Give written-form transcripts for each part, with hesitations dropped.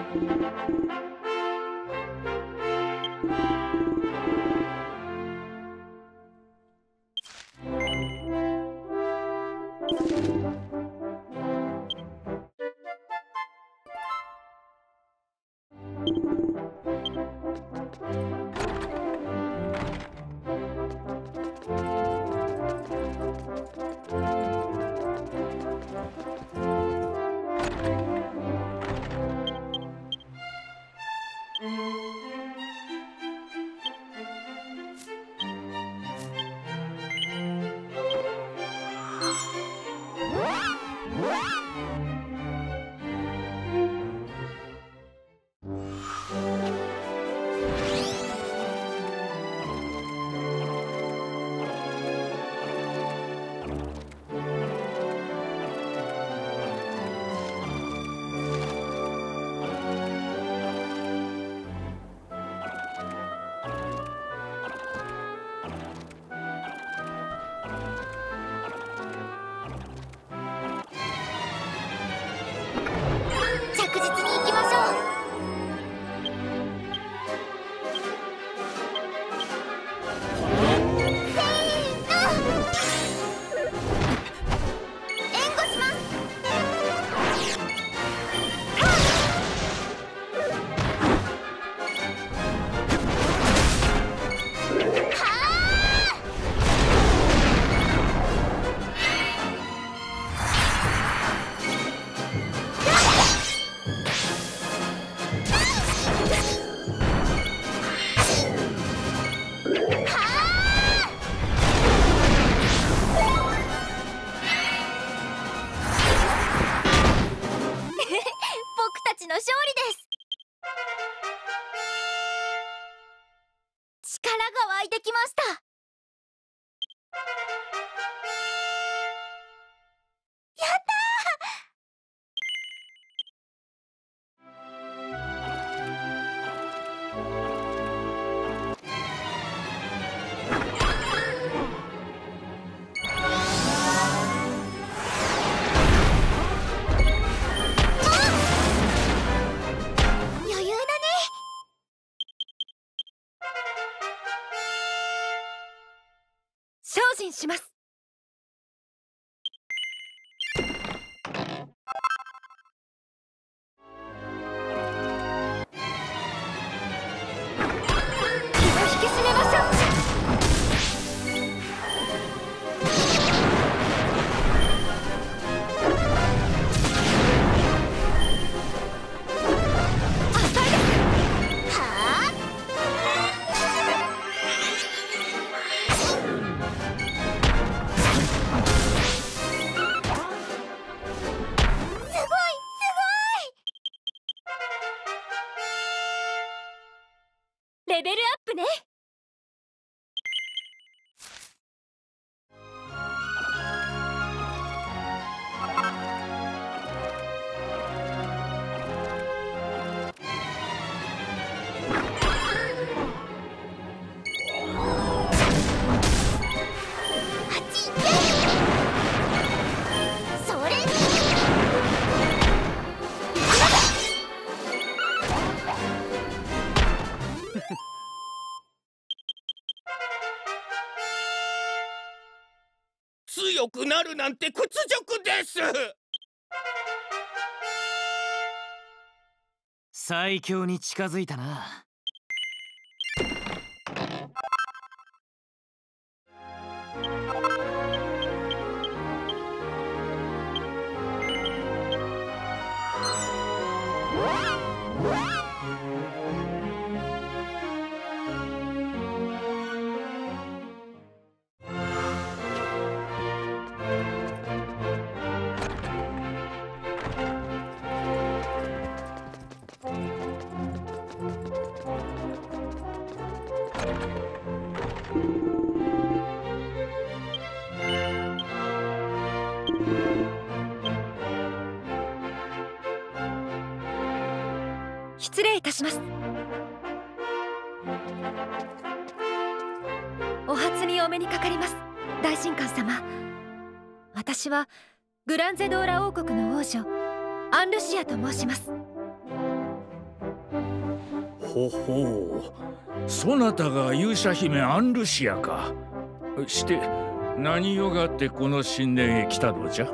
精進します。気を引き締めましょう。レベルアップね。 強くなるなんて屈辱です。 最強に近づいたな。 失礼いたします。お初にお目にかかります、大神官様。私はグランゼドーラ王国の王女アンルシアと申します。 ほほう、そなたが勇者姫アンルシアか。して何用があってこの神殿へ来たのじゃ。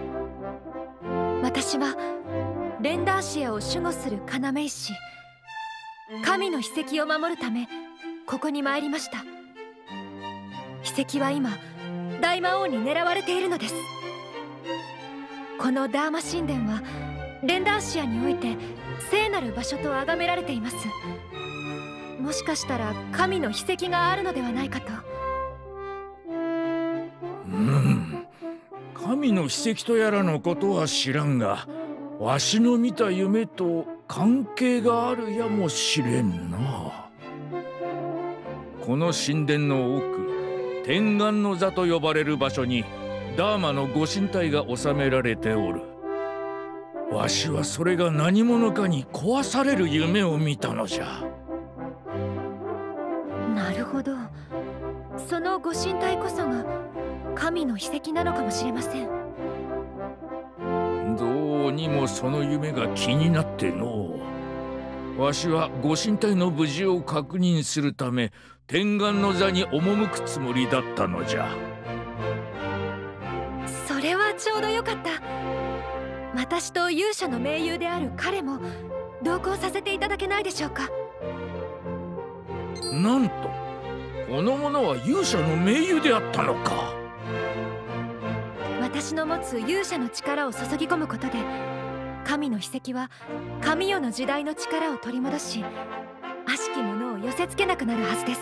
私はレンダーシアを守護する要石、神の秘跡を守るためここに参りました。秘跡は今大魔王に狙われているのです。このダーマ神殿はレンダーシアにおいて聖なる場所と崇められています。もしかしたら神の秘跡があるのではないかと。 神の秘跡とやらのことは知らんが、わしの見た夢と関係があるやもしれんな。この神殿の奥、天眼の座と呼ばれる場所にダーマのご神体が収められておる。わしはそれが何者かに壊される夢を見たのじゃ。 なるほど、そのご神体こそが神の秘跡なのかもしれません。 どうにもその夢が気になってのう。わしはご神体の無事を確認するため天眼の座に赴くつもりだったのじゃ。 それはちょうどよかった。私と勇者の盟友である彼も同行させていただけないでしょうか。 なんとこの者は勇者の盟友であったのか。 私の持つ勇者の力を注ぎ込むことで神の秘跡は神代の時代の力を取り戻し、悪しき者を寄せつけなくなるはずです。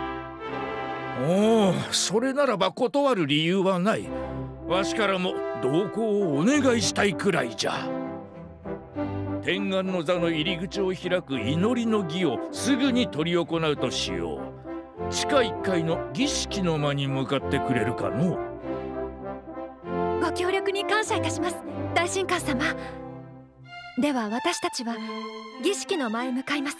おお、それならば断る理由はない。わしからも同行をお願いしたいくらいじゃ。天眼の座の入り口を開く祈りの儀をすぐに執り行うとしよう。地下1階の儀式の間に向かってくれるかの。 ご協力に感謝いたします、大神官様。では私たちは儀式の前へ向かいます。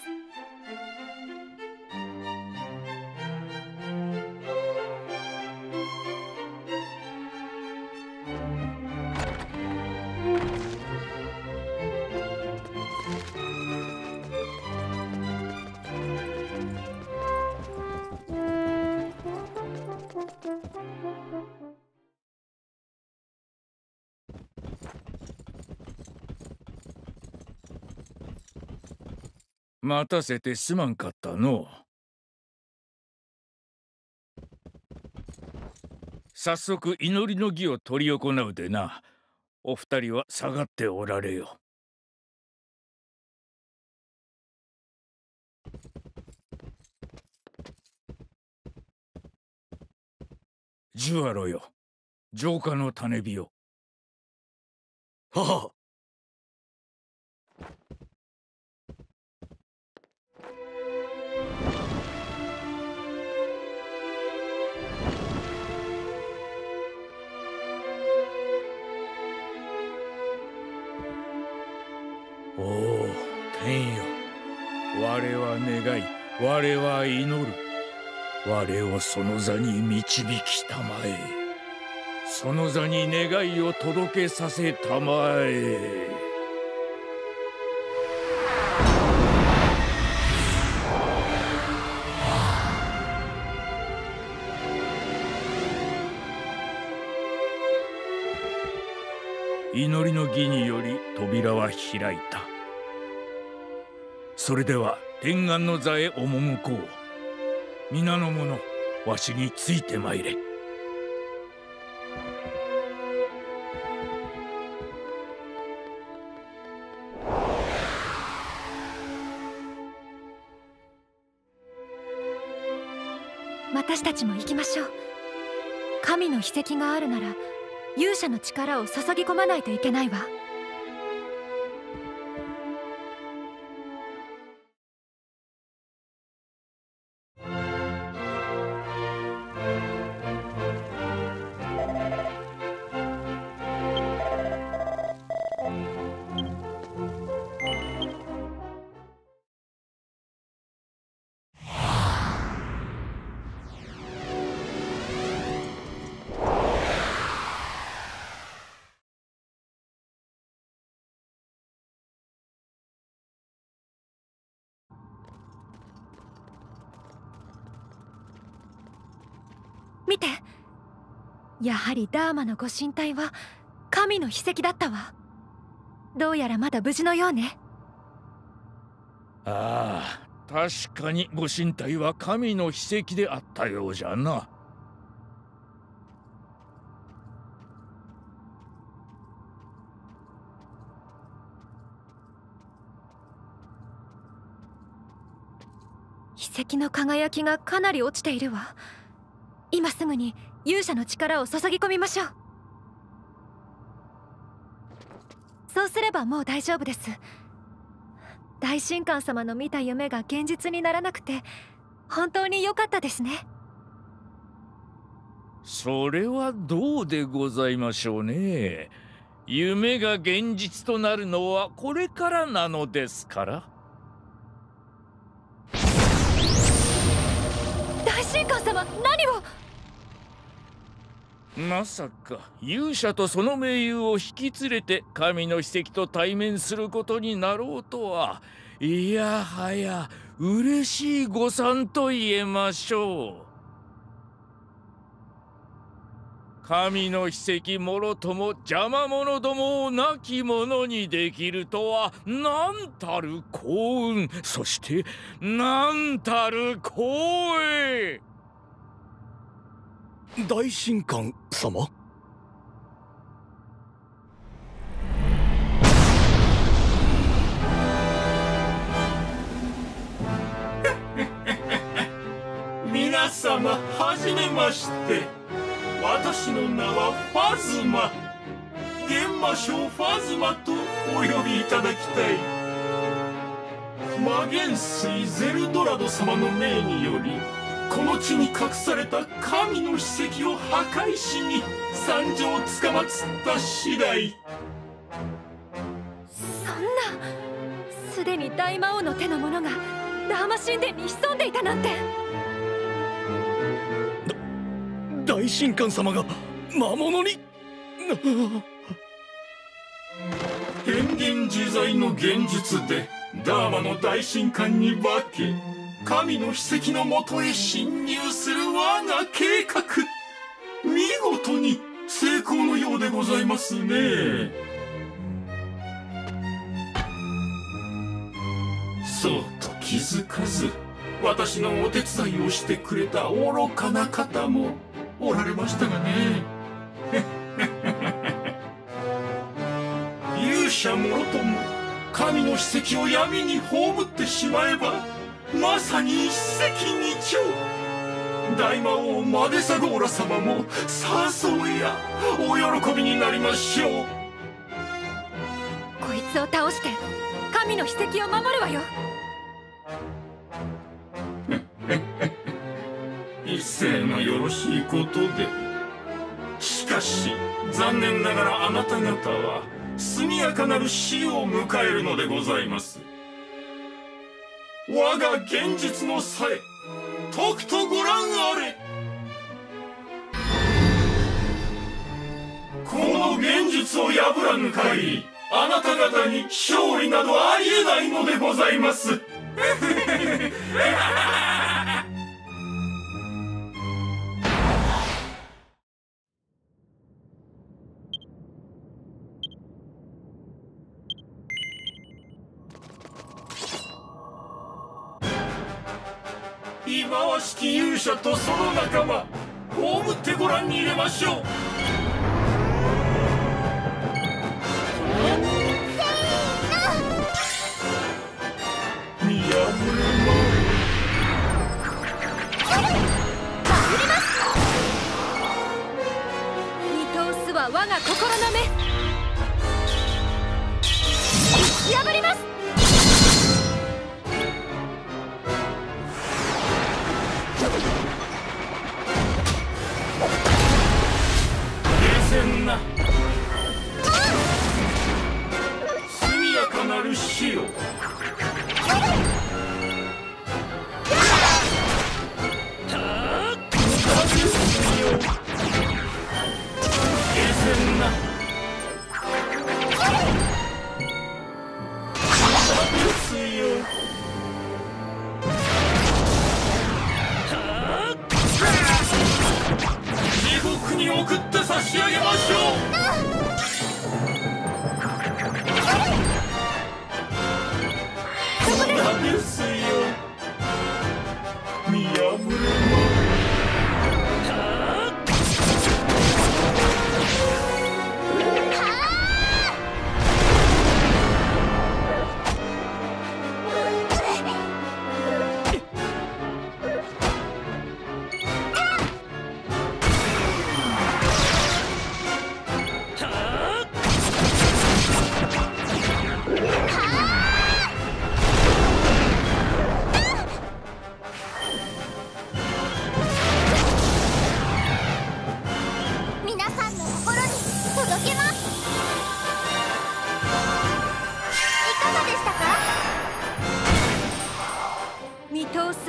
待たせてすまんかったの。早速祈りの儀を執り行うでな。お二人は下がっておられよ。ジュアロよ、浄化の種火よ。 はは。 おお、天よ、我は願い、我は祈る。我をその座に導きたまえ。その座に願いを届けさせたまえ。祈りの儀により扉は開いた。それでは天眼の座へ赴こう。皆の者、わしについてまいれ。 私たちも行きましょう。神の秘跡があるなら勇者の力を注ぎ込まないといけないわ。 見て。やはりダーマのご神体は神の秘跡だったわ。どうやらまだ無事のようね。 ああ、確かにご神体は神の秘跡であったようじゃな。 秘跡の輝きがかなり落ちているわ。今すぐに勇者の力を注ぎ込みましょう。そうすればもう大丈夫です。大神官様の見た夢が現実にならなくて本当に良かったですね。 それはどうでございましょうね。夢が現実となるのはこれからなのですから。 大神官様、何を。 まさか勇者とその盟友を引き連れて神の秘跡と対面することになろうとは、いやはや嬉しい誤算と言えましょう。神の秘跡もろとも邪魔者どもを亡き者にできるとは、なんたる幸運、そしてなんたる光栄。 大神官様。 皆様はじめまして。私の名はファズマ、幻魔将ファズマとお呼びいただきたい。魔元帥ゼルドラド様の命により、この地に隠された神の秘跡を破壊しに参上をつかまつった次第。 そんな、すでに大魔王の手の者がダーマ神殿に潜んでいたなんて。 大神官様が魔物に。 変幻自在の現実でダーマの大神官に化け、神の秘跡のもとへ侵入する我が計画、見事に成功のようでございますね。そうと気づかず私のお手伝いをしてくれた愚かな方もおられましたがね。勇者もろとも神の秘跡を闇に葬ってしまえば、まさに一石二鳥。大魔王マデサゴーラ様もさぞやお喜びになりましょう。 こいつを倒して神の秘跡を守るわよ。 一世のよろしいことで。しかし残念ながらあなた方は速やかなる死を迎えるのでございます。我が現実のさえとくとご覧あれ。この現実を破らぬ限り、あなた方に勝利などありえないのでございます。忌まわしき勇者とその仲間、葬ってご覧に入れましょう。見破れま見通すは我が心の目。打ち破ります。 な速やかなる死を。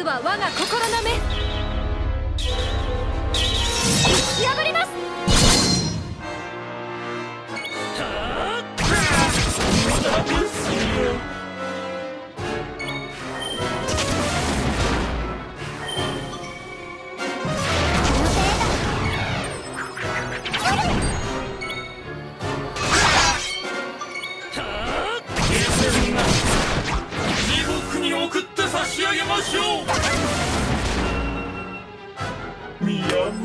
は我が心の目。破ります。 地獄に送って差し上げましょう。見破る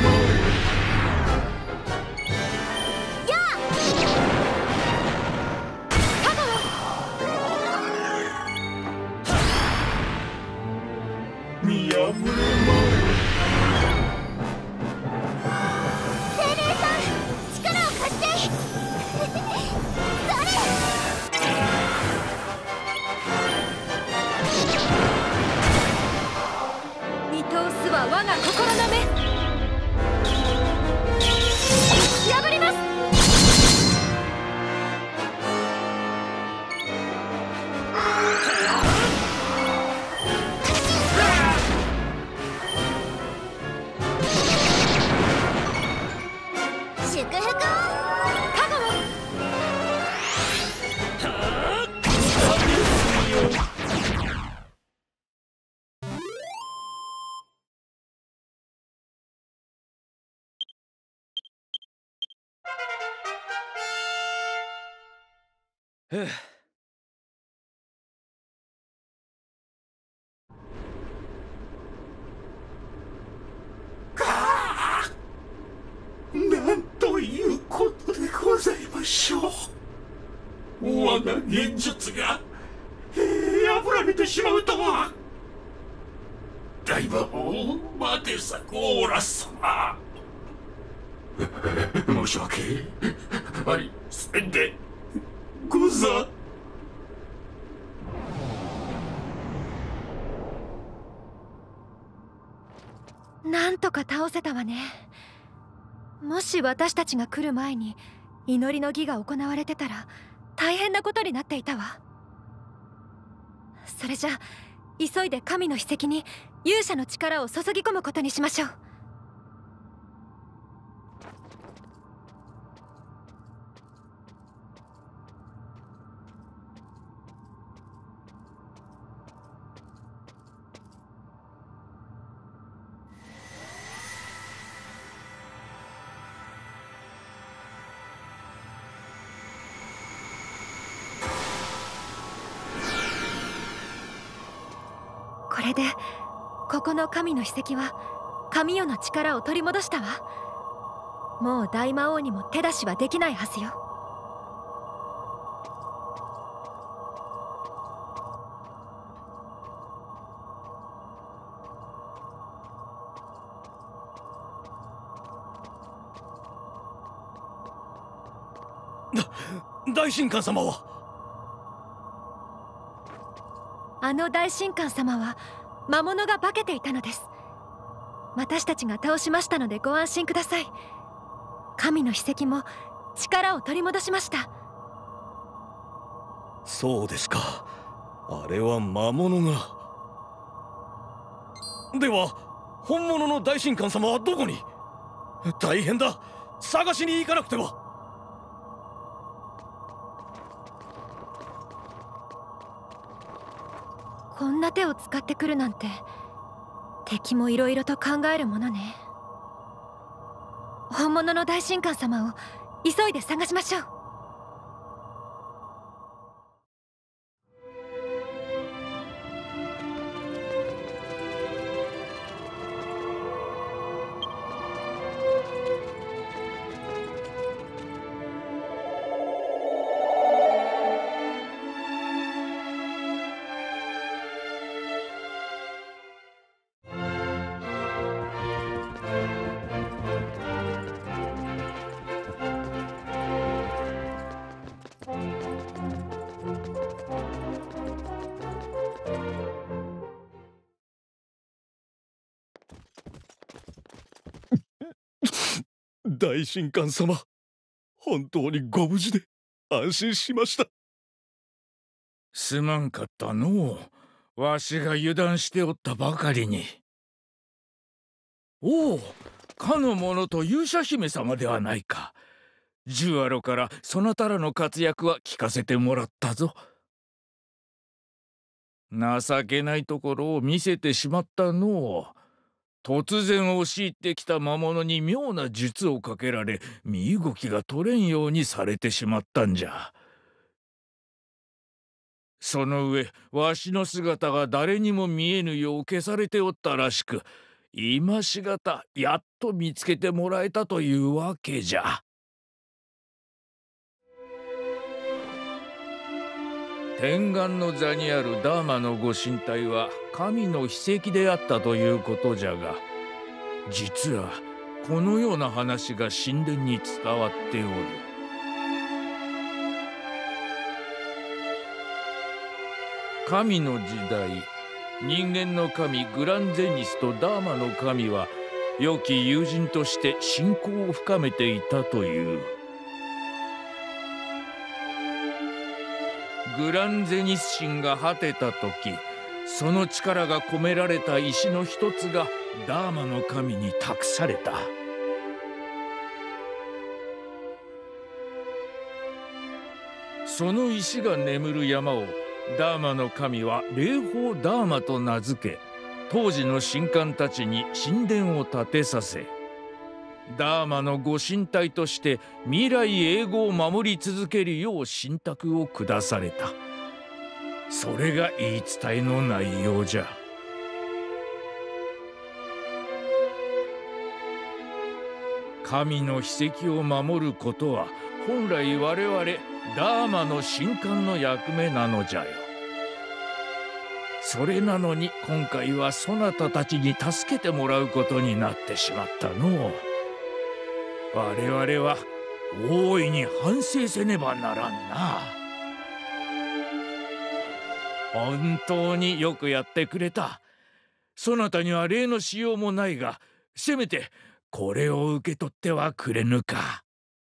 見破る精霊さん、力を貸して見通すは我が心の目。破ります。祝福を加護を。 なんということでございましょう。我が幻術が破られてしまうとは。大魔王待てさゴーラス様、申し訳ありせんでござ。 なんとか倒せたわね。もし私たちが来る前に祈りの儀が行われてたら大変なことになっていたわ。それじゃ急いで神の秘跡に勇者の力を注ぎ込むことにしましょう。これでここの神の秘跡は神代の力を取り戻したわ。もう大魔王にも手出しはできないはずよ。 大神官様は？ あの大神官様は魔物が化けていたのです。私たちが倒しましたのでご安心ください。神の秘跡も力を取り戻しました。 そうですか。あれは魔物が。では本物の大神官様はどこに？大変だ、探しに行かなくては。 こんな手を使ってくるなんて敵もいろいろと考えるものね。本物の大神官様を急いで探しましょう。 大神官様、本当にご無事で安心しました。 すまんかったのう。 わしが油断しておったばかりに。おお、かの者と勇者姫様ではないか。ジュアロからそなたらの活躍は聞かせてもらったぞ。情けないところを見せてしまったのう。突然押し入ってきた魔物に妙な術をかけられ、身動きが取れんようにされてしまったんじゃ。その上、わしの姿が誰にも見えぬよう消されておったらしく、今しがたやっと見つけてもらえたというわけじゃ。天眼の座にあるダーマのご神体は神の秘跡であったということじゃが、実はこのような話が神殿に伝わっておる。神の時代、人間の神グランゼニスとダーマの神は良き友人として親交を深めていたという。グランゼニス神が果てた時、その力が込められた石の一つがダーマの神に託された。その石が眠る山をダーマの神は霊峰ダーマと名付け、当時の神官たちに神殿を建てさせ、ダーマのご神体として未来永劫を守り続けるよう神託を下された。それが言い伝えの内容じゃ。神の秘跡を守ることは本来我々ダーマの神官の役目なのじゃよ。それなのに今回はそなたたちに助けてもらうことになってしまったのう。我々は大いに反省せねばならんな。本当によくやってくれた。そなたには礼のしようもないが、せめてこれを受け取ってはくれぬか。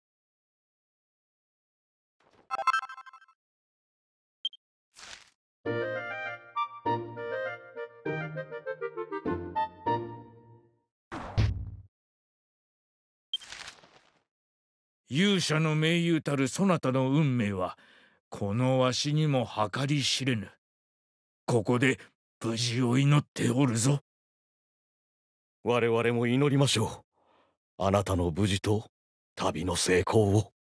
勇者の盟友たるそなたの運命はこのわしにも計り知れぬ。ここで無事を祈っておるぞ。 我々も祈りましょう。あなたの無事と旅の成功を。